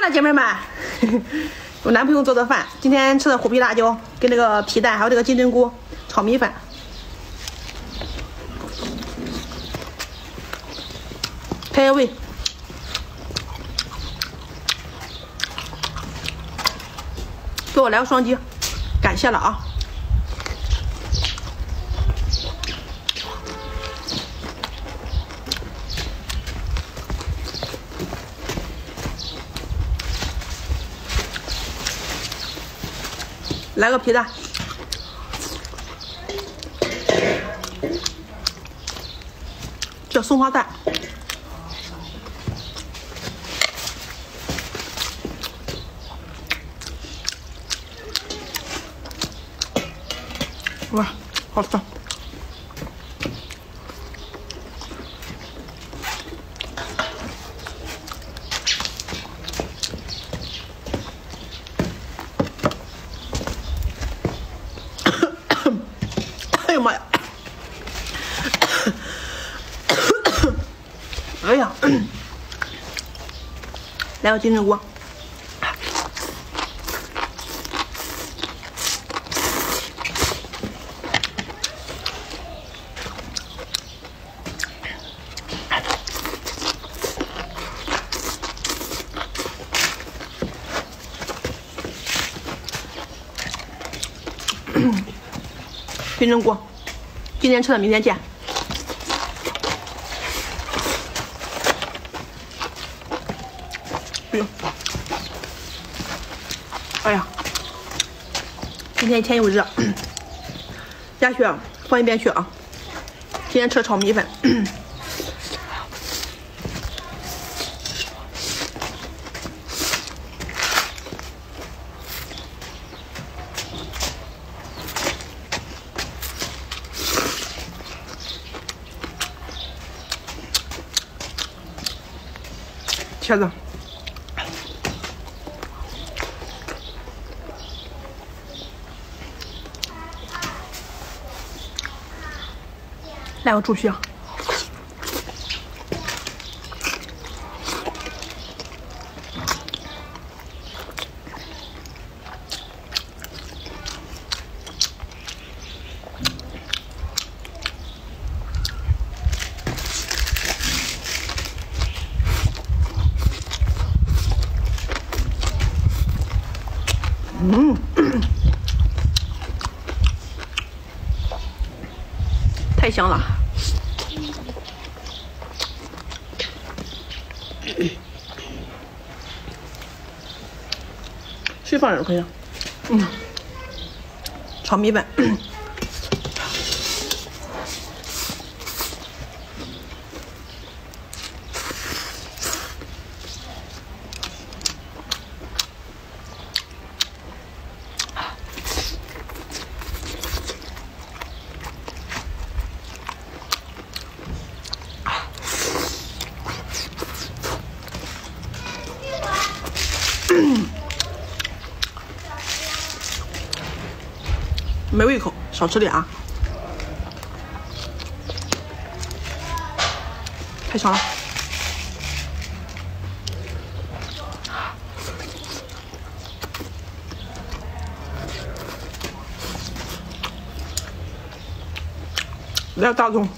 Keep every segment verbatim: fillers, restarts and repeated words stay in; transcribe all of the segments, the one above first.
了，姐妹们，我男朋友做的饭，今天吃的虎皮辣椒跟这个皮蛋，还有这个金针菇炒米粉，开开胃。给我来个双击，感谢了啊！来个皮蛋，这松花蛋，哇，好吃！哎呀妈呀！哎呀，来个金针菇。金针菇，今天吃的，明天见。哎呦，哎呀，今天天又热，鸭血放一边去啊。今天吃炒米粉。茄子，来个猪血，嗯，太香了。谁放点都可以。嗯，炒米粉。没胃口，少吃点啊！太香了。来大葱。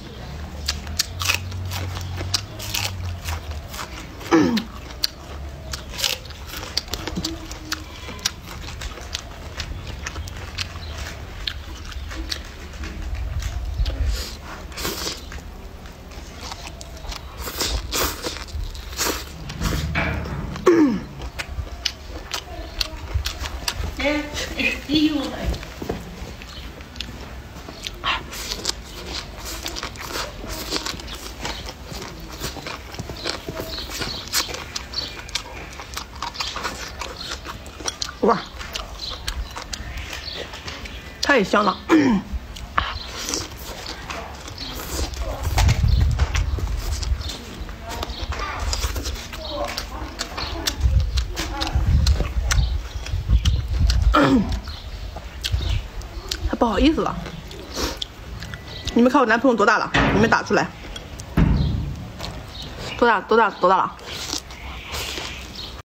哇，太香了！还不好意思了。你们看我男朋友多大了？你们打出来。多大？多大？多大了？